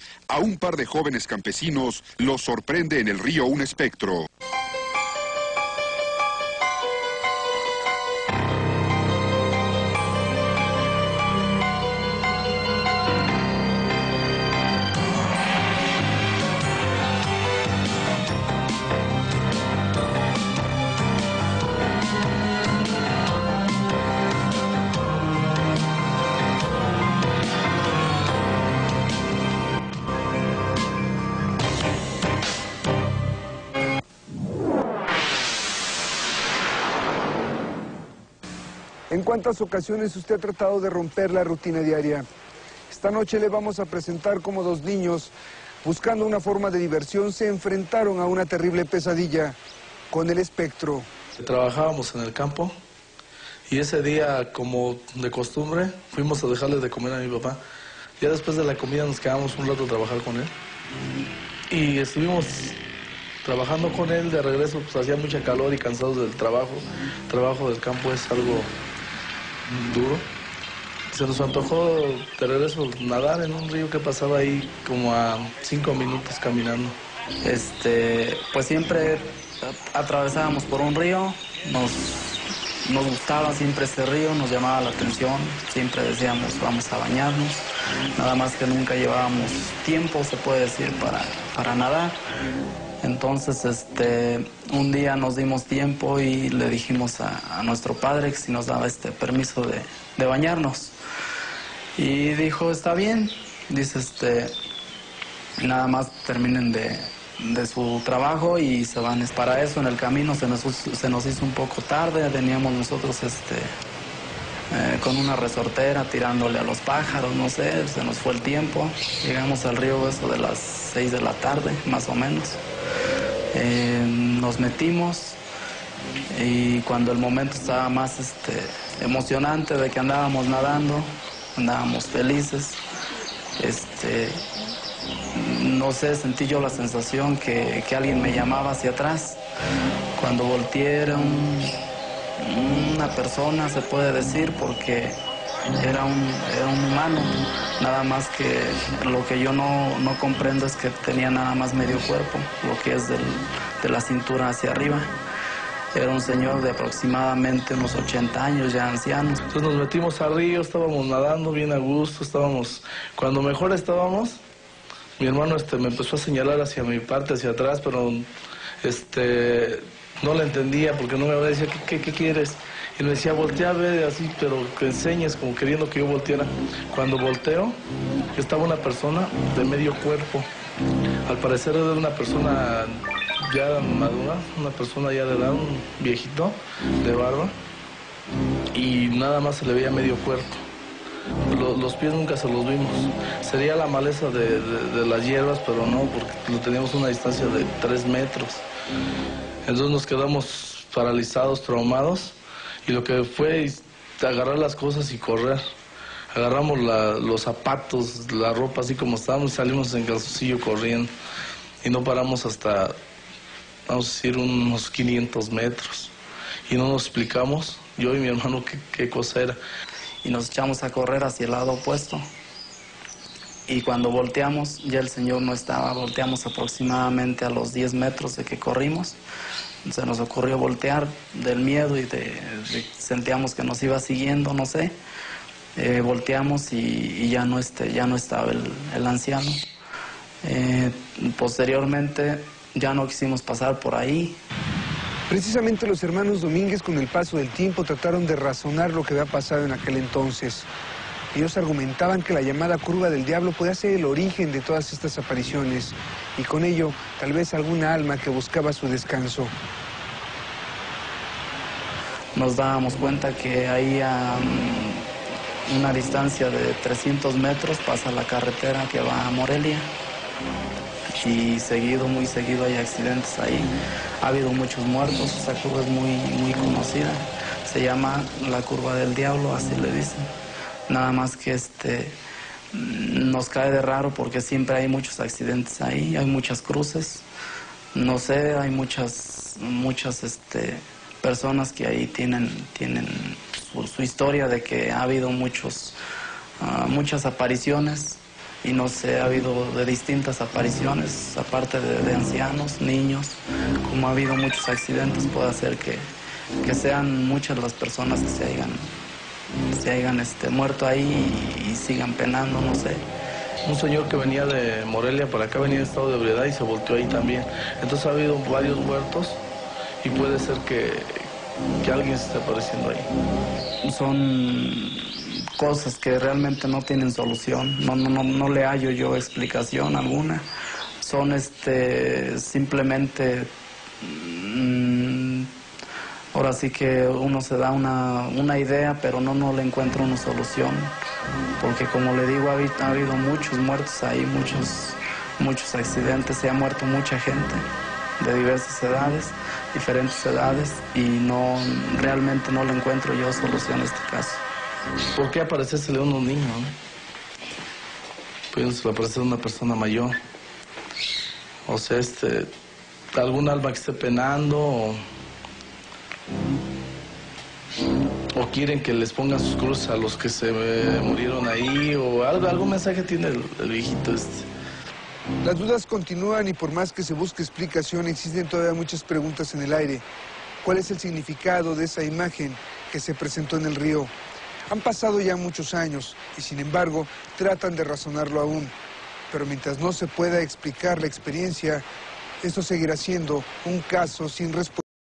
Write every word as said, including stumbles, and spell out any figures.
a un par de jóvenes campesinos los sorprende en el río un espectro. ¿En cuántas ocasiones usted ha tratado de romper la rutina diaria? Esta noche le vamos a presentar cómo dos niños, buscando una forma de diversión, se enfrentaron a una terrible pesadilla con el espectro. Trabajábamos en el campo y ese día, como de costumbre, fuimos a dejarle de comer a mi papá. Ya después de la comida nos quedamos un rato a trabajar con él y estuvimos trabajando con él. De regreso pues hacía mucha calor y cansados del trabajo. El trabajo del campo es algo duro. Se nos antojó de regreso nadar en un río que pasaba ahí como a cinco minutos caminando. Este, pues siempre atravesábamos por un río, nos, nos gustaba siempre este río, nos llamaba la atención, siempre decíamos vamos a bañarnos, nada más que nunca llevábamos tiempo, se puede decir, para, para nadar. Entonces, este, un día nos dimos tiempo y le dijimos a, a nuestro padre que si nos daba este permiso de, de bañarnos. Y dijo, está bien, dice, este, nada más terminen de, de su trabajo y se van. Para eso, en el camino se nos, se nos hizo un poco tarde, veníamos nosotros, este, eh, con una resortera tirándole a los pájaros, no sé, se nos fue el tiempo. Llegamos al río eso de las seis de la tarde, más o menos. Eh, nos metimos y cuando el momento estaba más este, emocionante de que andábamos nadando, andábamos felices, este, no sé, sentí yo la sensación que, que alguien me llamaba hacia atrás. Cuando volteé era un, una persona, se puede decir, porque era un, era un humano, nada más que lo que yo no, no comprendo es que tenía nada más medio cuerpo, lo que es del, de la cintura hacia arriba. Era un señor de aproximadamente unos ochenta años, ya ancianos. Entonces nos metimos al río, estábamos nadando bien a gusto, estábamos, cuando mejor estábamos, mi hermano este, me empezó a señalar hacia mi parte, hacia atrás, pero este, no le entendía porque no me decía, ¿qué, qué, qué quieres? Y me decía, voltea a ver así, pero que enseñes, como queriendo que yo volteara. Cuando volteo, estaba una persona de medio cuerpo. Al parecer era una persona ya madura, una persona ya de edad, un viejito, de barba. Y nada más se le veía medio cuerpo. Los, los pies nunca se los vimos. Sería la maleza de, de, de las hierbas, pero no, porque lo teníamos a una distancia de tres metros. Entonces nos quedamos paralizados, traumados. Y lo que fue agarrar las cosas y correr. Agarramos la, los zapatos, la ropa así como estábamos y salimos en calzoncillo corriendo. Y no paramos hasta, vamos a decir, unos quinientos metros. Y no nos explicamos, yo y mi hermano, qué, qué cosa era. Y nos echamos a correr hacia el lado opuesto. Y cuando volteamos, ya el señor no estaba, volteamos aproximadamente a los diez metros de que corrimos. Se nos ocurrió voltear del miedo y de, de sentíamos que nos iba siguiendo, no sé. Eh, volteamos y, y ya, no este, ya no estaba el, el anciano. Eh, posteriormente ya no quisimos pasar por ahí. Precisamente los hermanos Domínguez, con el paso del tiempo, trataron de razonar lo que había pasado en aquel entonces. Ellos argumentaban que la llamada curva del diablo podía ser el origen de todas estas apariciones y con ello tal vez alguna alma que buscaba su descanso. Nos dábamos cuenta que ahí a um, una distancia de trescientos metros pasa la carretera que va a Morelia y seguido, muy seguido hay accidentes ahí. Ha habido muchos muertos, esa curva es muy, muy conocida. Se llama la curva del diablo, así le dicen. Nada más que este, nos cae de raro porque siempre hay muchos accidentes ahí, hay muchas cruces. No sé, hay muchas, muchas este, personas que ahí tienen, tienen su, su historia de que ha habido muchos, uh, muchas apariciones y no sé, ha habido de distintas apariciones, aparte de, de ancianos, niños, como ha habido muchos accidentes, puede hacer que, que sean muchas las personas que se hayan, se hayan este, muerto ahí y, y sigan penando, no sé. Un señor que venía de Morelia para acá venía en estado de ebriedad y se volteó ahí también. Entonces ha habido varios muertos y puede ser que, que alguien se esté apareciendo ahí. Son cosas que realmente no tienen solución, no, no, no, no le hallo yo explicación alguna. Son este, simplemente, mmm, ahora sí que uno se da una, una idea, pero no, no le encuentra una solución. Porque como le digo, ha habido, ha habido muchos muertos ahí, muchos, muchos accidentes, se ha muerto mucha gente de diversas edades, diferentes edades, y no, realmente no le encuentro yo solución a este caso. ¿Por qué aparecérsele a unos niños? ¿No? Pues aparecer una persona mayor. O sea, este, algún alma que esté penando, o, o quieren que les pongan sus cruces a los que se eh, murieron ahí, o algo, algún mensaje tiene el, el viejito este. Las dudas continúan y por más que se busque explicación, existen todavía muchas preguntas en el aire. ¿Cuál es el significado de esa imagen que se presentó en el río? Han pasado ya muchos años y sin embargo tratan de razonarlo aún. Pero mientras no se pueda explicar la experiencia, esto seguirá siendo un caso sin respuesta.